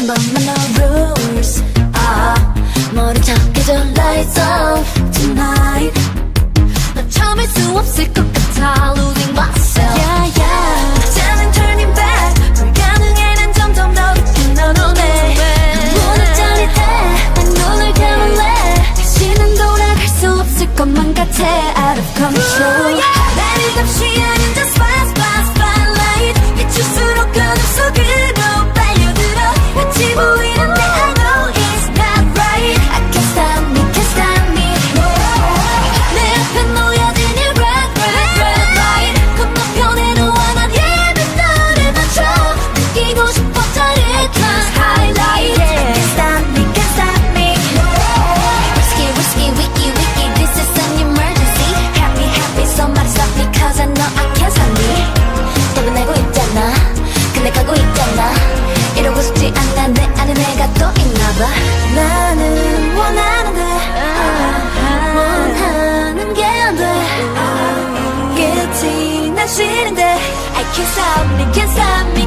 한 번만 no rules 모른 척해줘 lights off tonight 너 참을 수 없을 것 같아 losing myself yeah yeah 이제는 turning back 불가능해 난 점점 더 깊은 너 눈에 문을 짜릿해 난 눈을 감을래 다시는 돌아갈 수 없을 것만 같아 out of control 나를 없이 아닌 just fast fast spotlight 비출수록 어둠 속으로 빨려들어 같이 보이는데 I know it's not right I can't stop me can't stop me 내 앞에 놓여진 이 red red red light 건너편에도 원한 힘을 너를 맞춰 느끼고 싶어 짜릿한 highlight I can't stop me can't stop me risky risky wicky wicky this is an emergency happy happy somebody stop me cause I know I can't stop me 떠나고 있잖아 근데 가고 있잖아 이러고 싶지 않아 내 안에 내가 또 있나봐 나는 원하는데 원하는 게 안돼 끝이 난 싫은데 I can't stop me can't stop me